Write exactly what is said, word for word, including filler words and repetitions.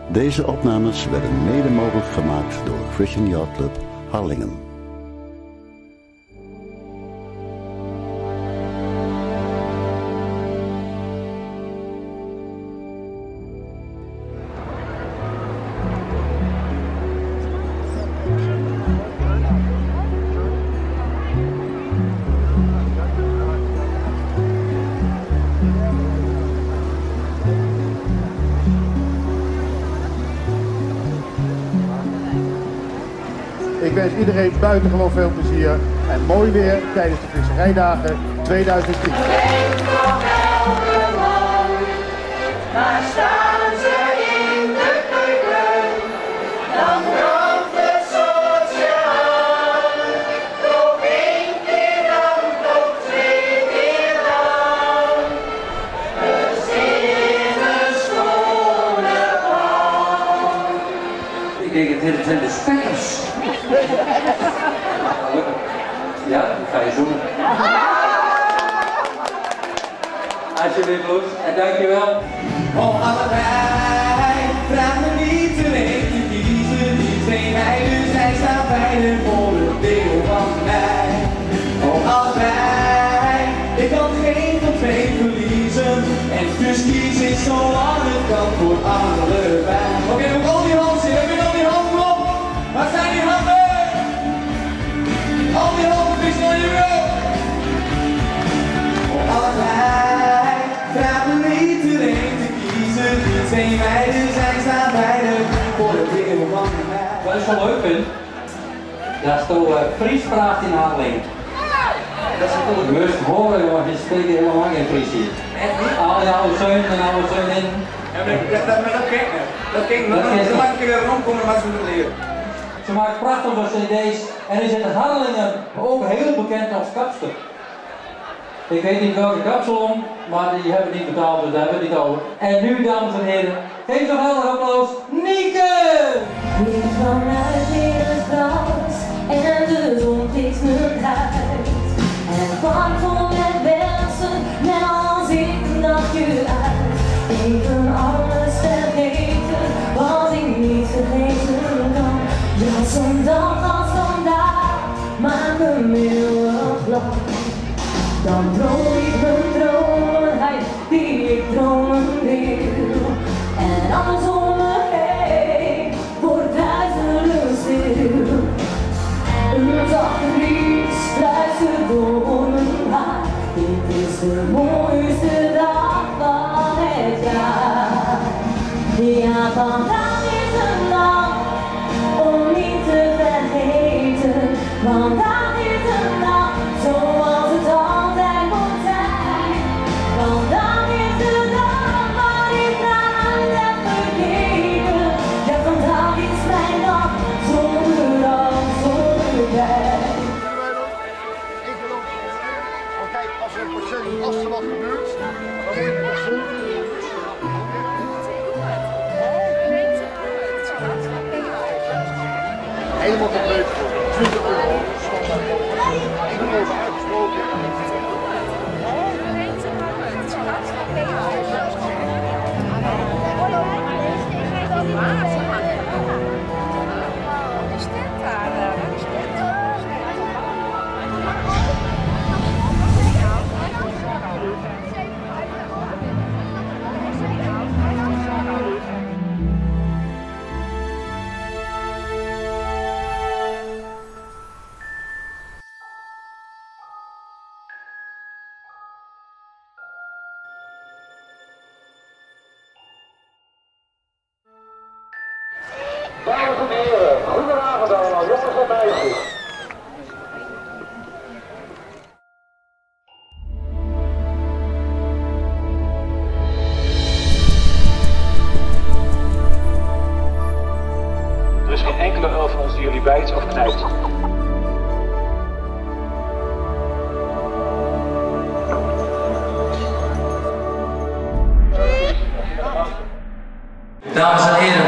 Deze opnames werden mede mogelijk gemaakt door Visserijdagen Club Harlingen. Ik wens iedereen buitengewoon veel plezier en mooi weer tijdens de Visserijdagen tweeduizend tien. Maar staan ze in de keuken, dan brandt het soortje aan. Nog één keer dan, nog twee keer dan. We zingen schone pan. Ik denk het zijn de spekkers. Ja, ik ga je zoenen. Alsjeblieft, Loes, en dankjewel. Oh, allebei, vraag me niet te weten, kiezen die twee meiden, zij staan beiden voor het deel van mij. Oh, allebei, ik kan geen van twee verliezen, en dus kies ik zolang het kan voor allebei. Oké, okay, moet al die handen zien, heb je al die handen op? Waar zijn die handen? Al die handen, is van je wil. Oh, allebei, vraag me niet te weten, kiezen die twee meiden, zij staan beiden voor het deel van mij. Wat ik zo leuk vind, dat is toch uh, Fries praat in Harlingen. Dat is natuurlijk. Je moest horen, jongen, je spreekt helemaal geen Fries hier. Echt niet? Al die oude zeun en oude zeun in. Ja, maar dat, dat, maar dat ken ik. Dat ken ik. Dat mag ik weer rondkomen, maar ze moeten leren. Ze maakt prachtige cd's en is in Harlingen ook heel bekend als kapster. Ik weet niet welke kapsel om, maar die hebben niet betaald, dus daar hebben we het niet over. En nu, dames en heren, geef toch een applaus, Nieke! Ik vanuit in het gras en de zon pikt me uit. En kwam vol met wensen, net als ik een dagje uit. Even alles vergeten, wat ik niet vergeten kan. Ja, zo'n dag als vandaag, maakt me middelig blauw. Dan droom ik mijn dromen, die ik dromen wil. En alles om me heen wordt duizelig stil. Een dagvries fluistert door mijn haar. Dit is de mooiste dag van het jaar. Ja, vandaag is een dag om niet te vergeten. Vandaag is een dag zoals het altijd moet zijn. Vandaag is de dag waar ik naar heb gekeken. Ja, vandaag is mijn dag zonder angst, zonder pijn. Ik wil ook, want kijk, als er, als er wat gebeurt, dan moet je nog zo. Helemaal compleet voor twintig euro. Ik ben even uitgesproken. Dames en heren, goedenavond allemaal, jongens en meisjes. Er is geen enkele elf van ons die jullie bijt of knijpt. Dames en heren,